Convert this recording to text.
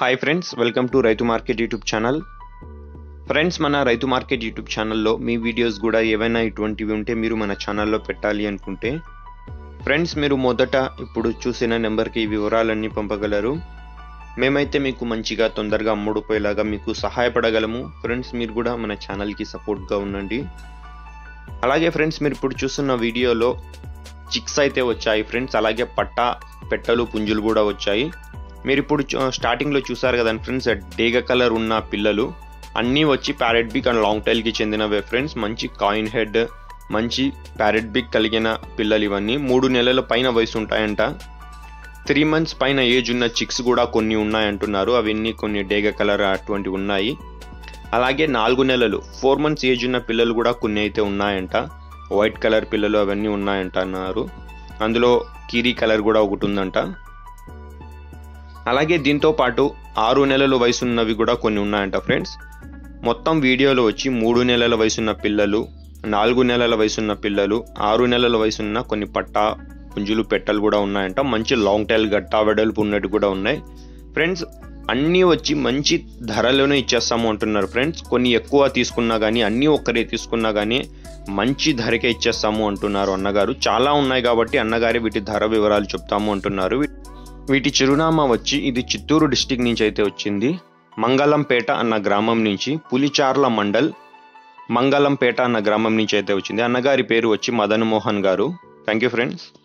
Hi friends, welcome to రైతు market YouTube channel. Friends, మన రైతు మార్కెట్ యూట్యూబ్ ఛానల్లో మీ వీడియోస్ కూడా ఏవైనా ఇటువంటివి ఉంటే మీరు మన ఛానల్లో పెట్టాలి అనుకుంటే ఫ్రెండ్స్ మీరు మొదట ఇప్పుడు చూసిన నెంబర్కి వివరాలన్నీ పంపగలరు. మేమైతే మీకు మంచిగా తొందరగా అమ్ముడుపోయేలాగా మీకు సహాయపడగలము. ఫ్రెండ్స్, మీరు కూడా మన ఛానల్కి సపోర్ట్గా ఉండండి. అలాగే ఫ్రెండ్స్, మీరు ఇప్పుడు చూస్తున్న వీడియోలో చిక్స్ అయితే వచ్చాయి ఫ్రెండ్స్. అలాగే పెట్టలు పుంజులు కూడా వచ్చాయి. మీరు ఇప్పుడు స్టార్టింగ్లో చూసారు కదండి ఫ్రెండ్స్, డేగ కలర్ ఉన్న పిల్లలు అన్నీ వచ్చి ప్యారెట్ బిగ్ అండ్ లాంగ్ టైల్కి చెందినవే ఫ్రెండ్స్. మంచి కాయిన్ హెడ్, మంచి ప్యారెట్ బిగ్ కలిగిన పిల్లలు ఇవన్నీ. 3 నెలల పైన వయసు ఉంటాయంట. 3 months పైన ఏజ్ ఉన్న చిక్స్ కూడా కొన్ని ఉన్నాయంటున్నారు. అవన్నీ కొన్ని డేగ కలర్ అటువంటివి ఉన్నాయి. అలాగే 4 నెలలు 4 months ఏజ్ ఉన్న పిల్లలు కూడా కొన్ని అయితే ఉన్నాయంట. వైట్ కలర్ పిల్లలు అవన్నీ ఉన్నాయంట అన్నారు. అందులో కీరీ కలర్ కూడా ఒకటి ఉందంట. అలాగే దీంతో పాటు 6 నెలల వయసు ఉన్నవి కూడా కొన్ని ఉన్నాయంట ఫ్రెండ్స్. మొత్తం వీడియోలో వచ్చి 3 నెలల వయసున్న పిల్లలు, 4 నెలల వయసున్న పిల్లలు, 6 నెలల వయసున్న కొన్ని పుంజులు పెట్టలు కూడా ఉన్నాయంట. మంచి లాంగ్ టైల్ గట్టా వెడల్పు ఉన్నట్టు కూడా ఉన్నాయి ఫ్రెండ్స్. అన్నీ వచ్చి మంచి ధరలోనే ఇచ్చేస్తాము అంటున్నారు ఫ్రెండ్స్. కొన్ని ఎక్కువ తీసుకున్నా కానీ, అన్నీ ఒక్కరే తీసుకున్నా కానీ మంచి ధరకే ఇచ్చేస్తాము అంటున్నారు అన్నగారు. చాలా ఉన్నాయి కాబట్టి అన్నగారే వీటి ధర వివరాలు చెప్తాము అంటున్నారు. వీటి చిరునామా వచ్చి ఇది చిత్తూరు డిస్టిక్ నుంచి అయితే వచ్చింది. మంగళంపేట అన్న గ్రామం నుంచి, పులిచార్ల మండల్ మంగళంపేట అన్న గ్రామం నుంచి అయితే వచ్చింది. అన్నగారి పేరు వచ్చి మదన్ మోహన్ గారు. Thank you friends.